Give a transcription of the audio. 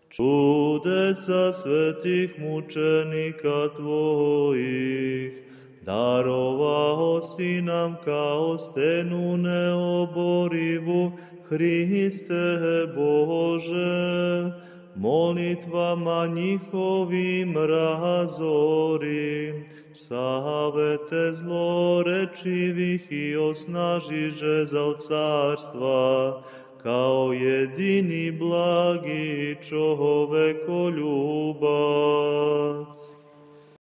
čudesa svetih mučenika Tvojih, darovao si nam kao stenu neoborivu, Hriste Bože, molitvama njihovim razori, savete zlorečivih i osnažiže za carstva, kao jedini blagi čovekoljubac.